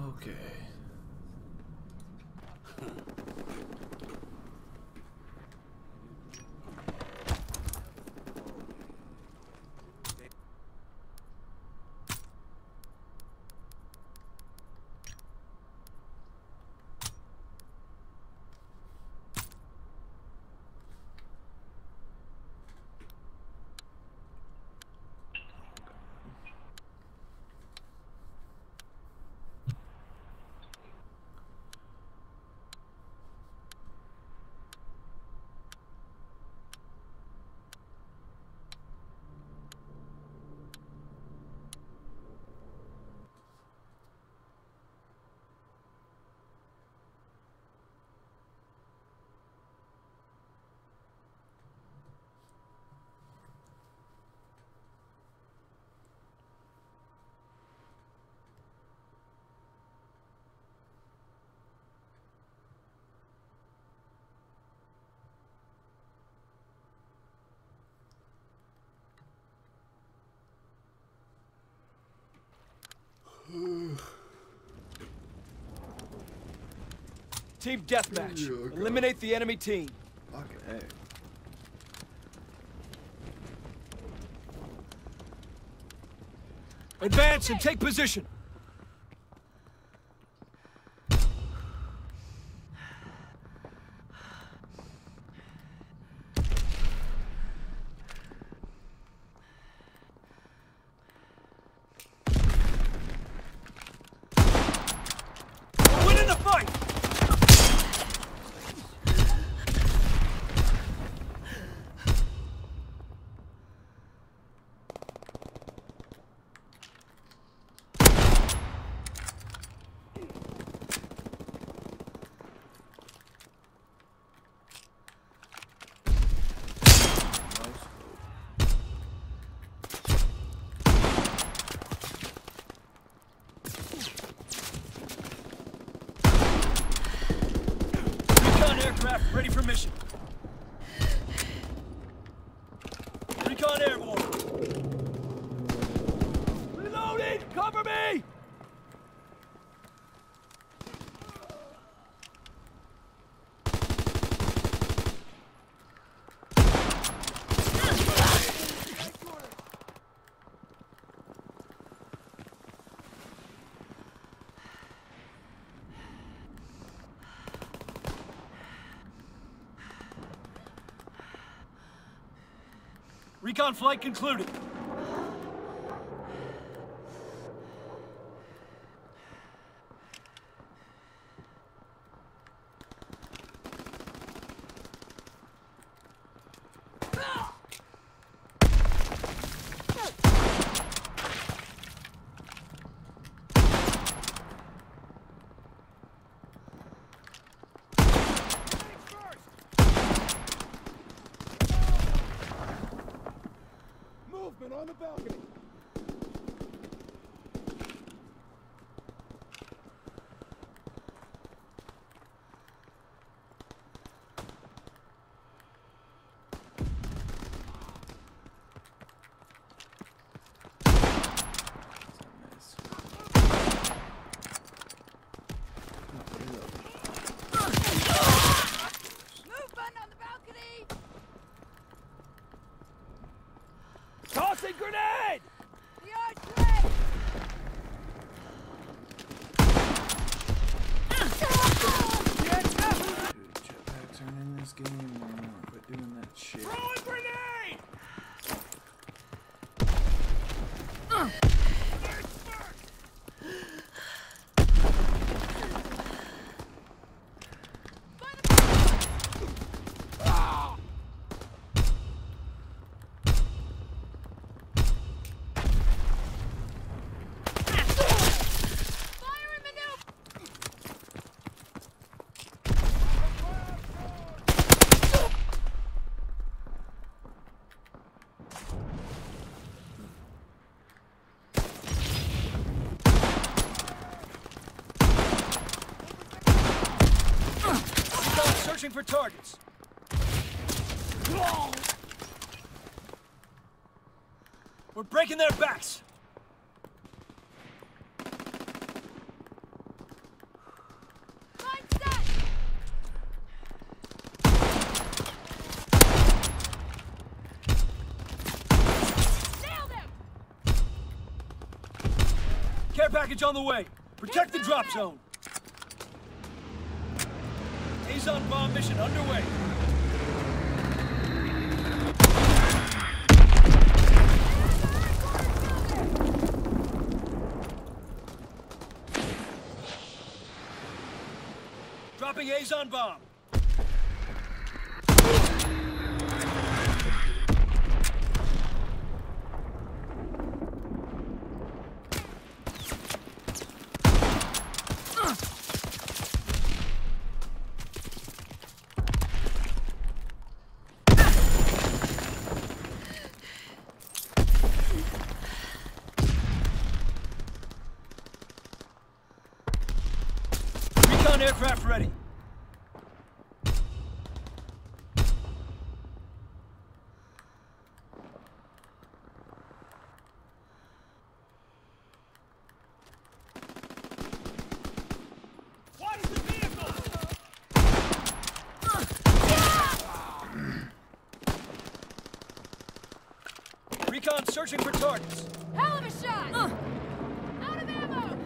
Okay. Team deathmatch. Oh, God. Eliminate the enemy team. Fucking hey. Advance and take position. We're winning the fight! Recon aircraft ready for mission. Recon airborne. Reloading! Cover me! Recon flight concluded. Movement on the balcony. Tossing grenade! The archway! Dude, jetpacks aren't in this game anymore. Quit doing that shit. Throwing grenade! Searching for targets. We're breaking their backs. package on the way. Protect the drop zone. Azon bomb mission underway. Dropping Azon bomb. Recon aircraft ready. What is the vehicle? Recon searching for targets. Hell of a shot! Out of ammo!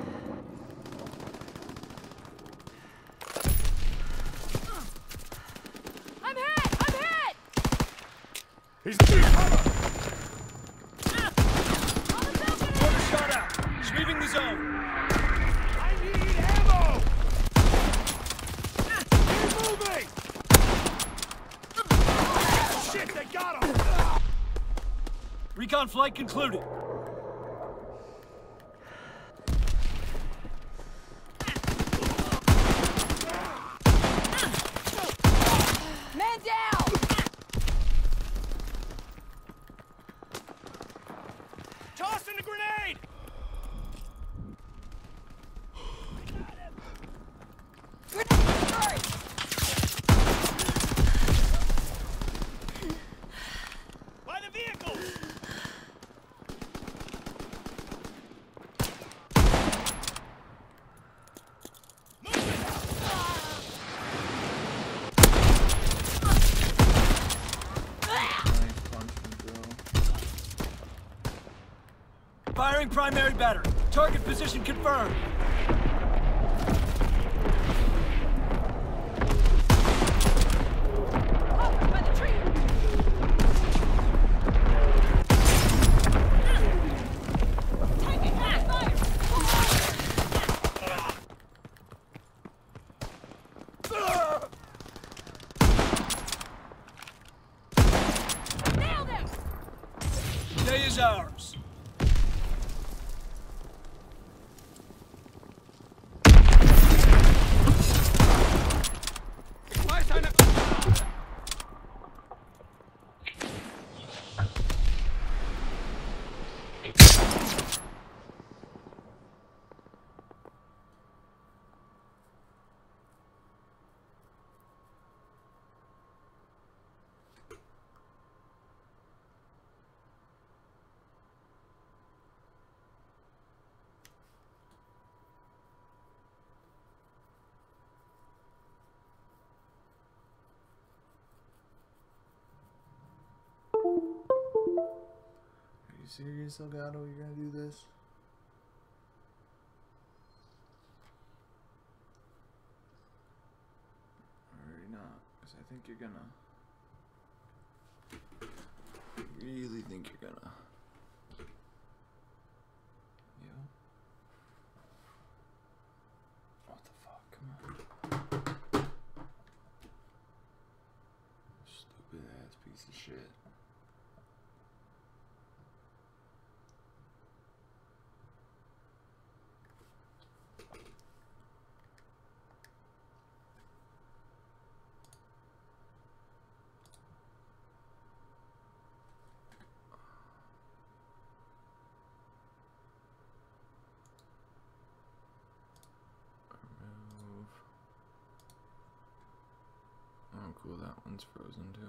I'm hit! I'm hit! He's cover. On the balcony! Mortar shot out. Sweeping the zone. I need ammo! Keep moving! Shit, they got him! Recon flight concluded. Man down! Tossing the grenade! By the vehicle! Nice punch from Joe. Firing primary battery. Target position confirmed. Cover by the tree! Taking fast fire! Nailed him! Day is ours. Are you serious, Elgato? You're gonna do this? Or not? Because I think you're gonna. I really think you're gonna. Yo. What the fuck? Come on. Stupid ass piece of shit. Remove. Oh, cool. That one's frozen too.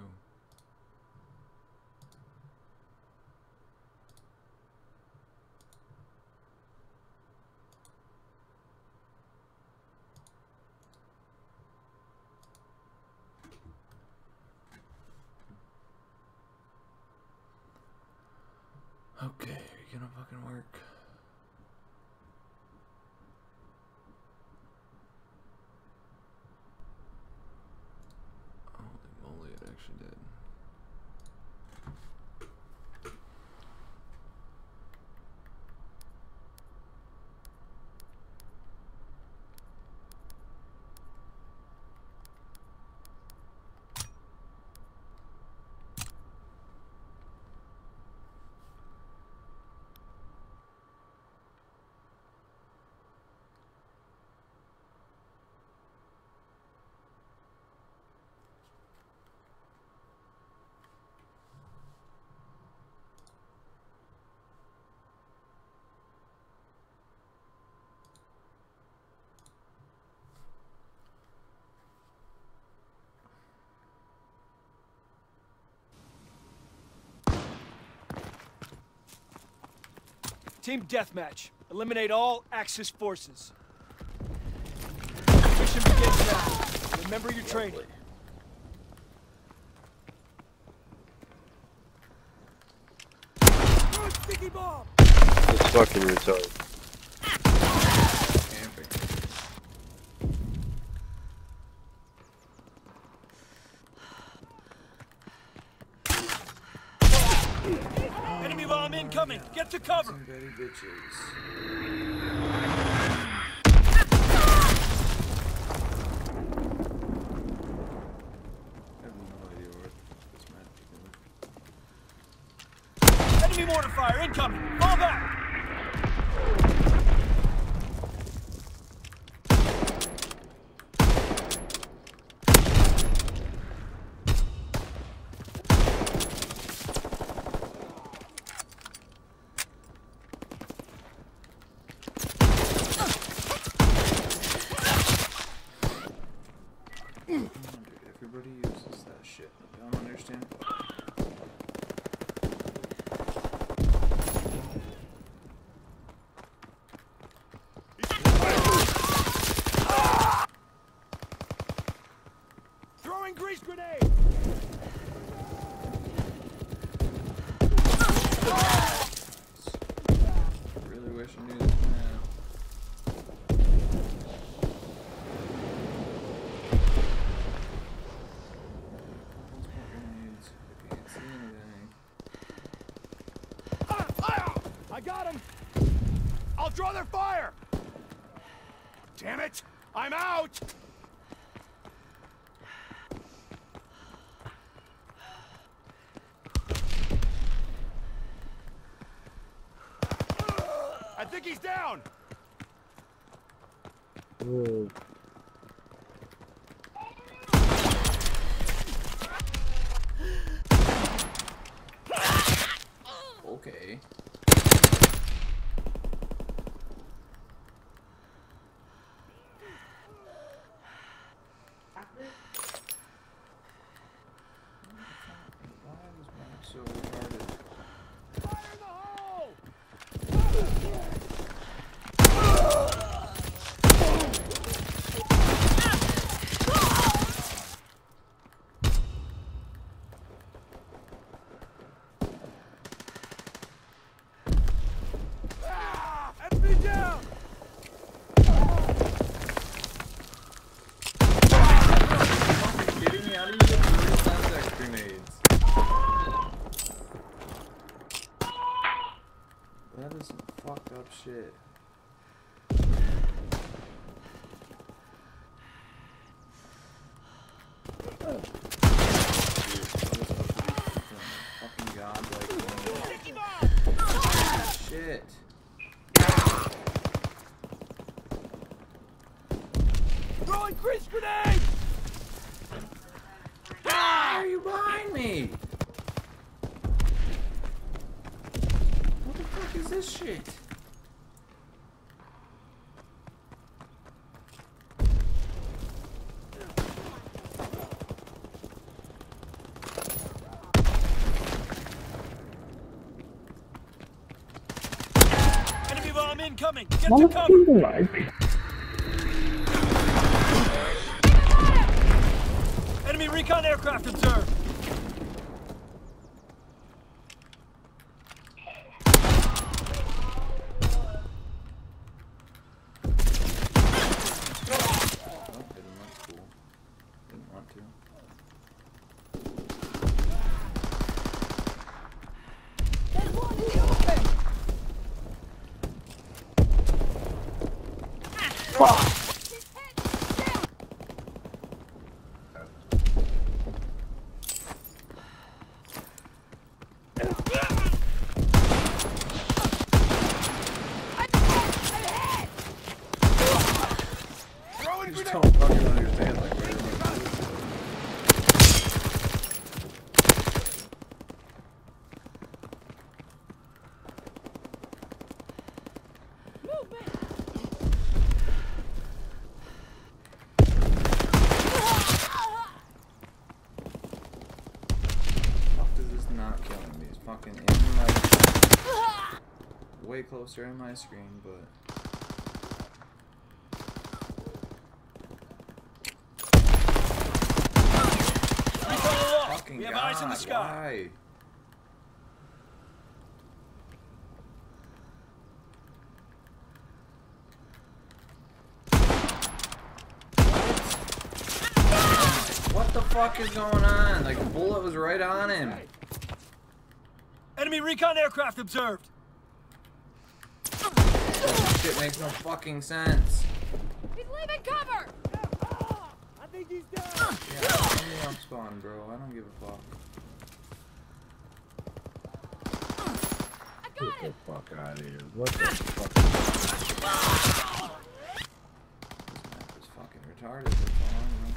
Okay, are you gonna fucking work? Team deathmatch. Eliminate all Axis forces. Mission begins now. Remember your training. Sticky bomb! It's fucking retarded. Enemy bomb incoming! Get to cover! Somebody bitches. I have no idea what this map is. Enemy mortar fire incoming! Fall back! Everybody uses that shit. I don't understand. Throwing grease grenade! I really wish I knew this now. I got him! I'll draw their fire! Damn it! I'm out! I think he's down! Okay. Why was mine so retarded? Fire in the hole! Enemy down! Kidding me? How do you get 3 contact grenades? That is some fucked up shit. Fucking godlike. Shit. Throwing grease grenade! Why are you behind me? What the fuck is this shit? Enemy bomb incoming! Get to cover! Enemy recon aircraft observed! I just don't fucking understand like where everyone's moving. Fuck, this is not killing me. It's fucking in my way way closer in my screen, but... Fucking We have God, eyes in the sky. why? What the fuck is going on? Like, the bullet was right on him. Enemy recon aircraft observed. This shit makes no fucking sense. He's leaving cover! I think he's down. Yeah, let me up spawn, bro. I don't give a fuck. I got Get him! the fuck out of here. What the fuck? This map is fucking retarded. That's all I know.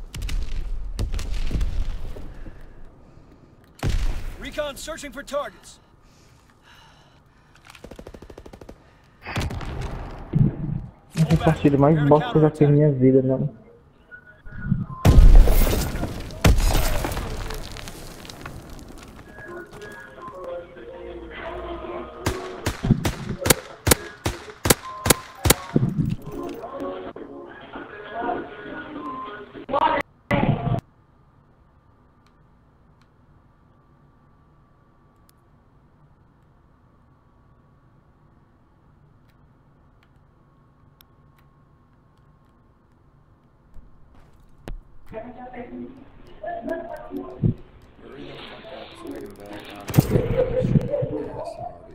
Recon searching for targets. Não é a partida mais bosta que eu já fiz na minha vida, mano. Hurry the fuck up so I can back out of this shit-ass lobby.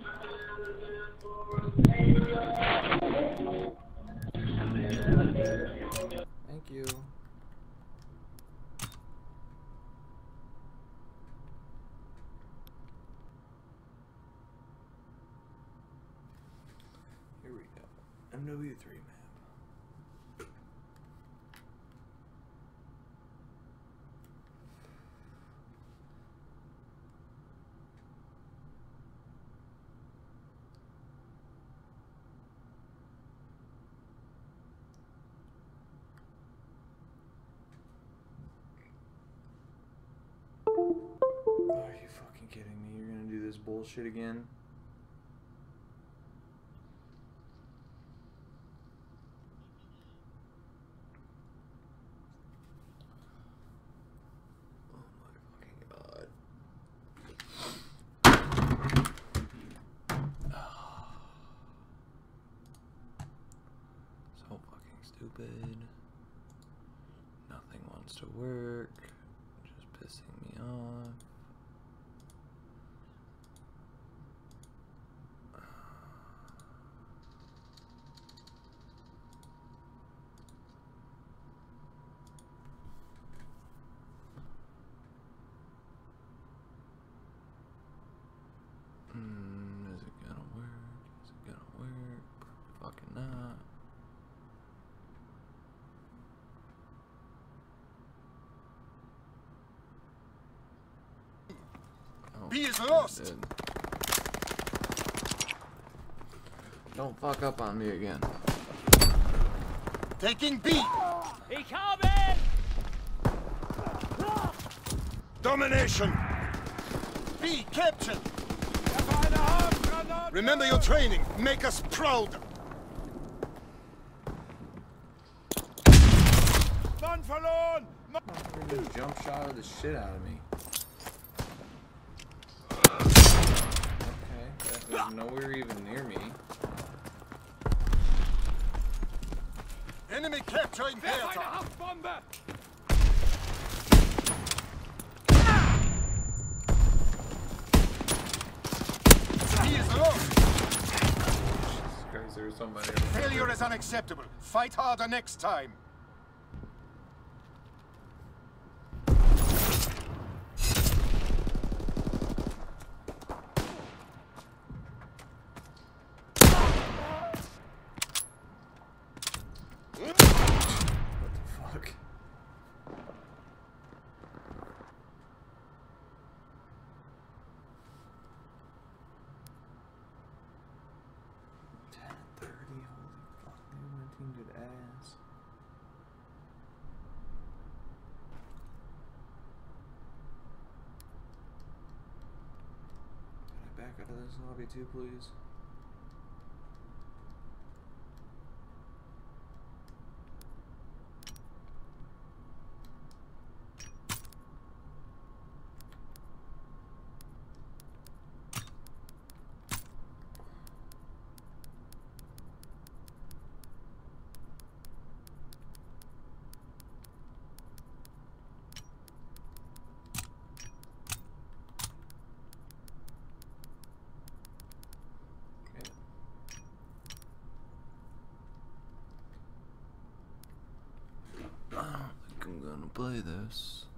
Thank you. Here we go. MW3 map. Are you fucking kidding me? You're gonna do this bullshit again? Oh my fucking God. So fucking stupid. Nothing wants to work. Just pissing me off. Is it gonna work? Is it gonna work? Fucking not. Oh, B is lost. dude. Don't fuck up on me again. Taking B. He coming! Domination. B captured. Remember your training. Make us proud. None verloren. You just jump shot the shit out of me. Okay, that was nowhere even near me. Enemy capturing theater. He is lost. Jesus Christ, there's somebody over there. Failure is unacceptable. Fight harder next time. What the fuck? Holy fuck, dude, my team did ass. Can I back out of this lobby too, please? want to play this.